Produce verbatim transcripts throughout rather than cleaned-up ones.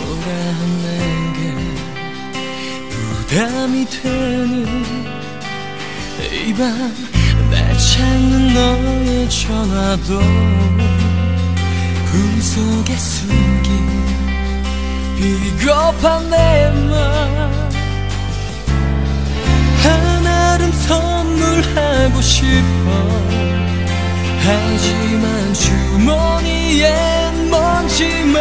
초라한 내게 부담이 되는 이 밤 날 찾는 너의 전화도 꿈속에 숨긴 비겁한 내 맘 하나름 선물하고 싶어. 하지만 주머니엔 먼지만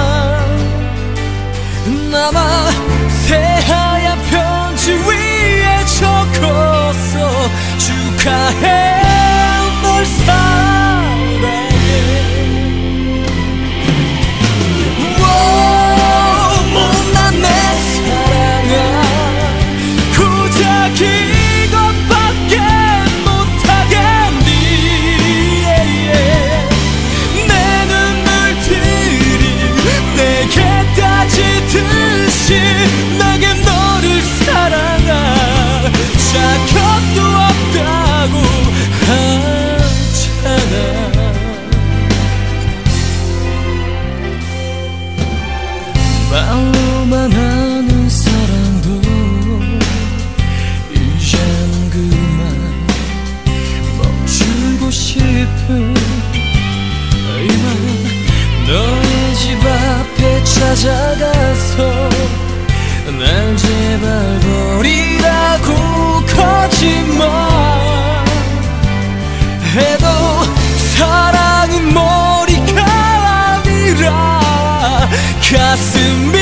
남아 새하얀 편지 위에 적었어. 축하해 널 사랑해. 오, 못난 내 사랑아 고작 이것밖에 못하겠니. 내 눈물들이 내게 따지듯이 내게 너를 사랑할 자격도 없다고 하잖아. 말로만 하는 사랑도 이젠 그만 멈추고 싶은 이만 너의 집 앞에 찾아가서 날 제발 버리라고 거짓말 해도 사랑은 머리가 아니라 가슴이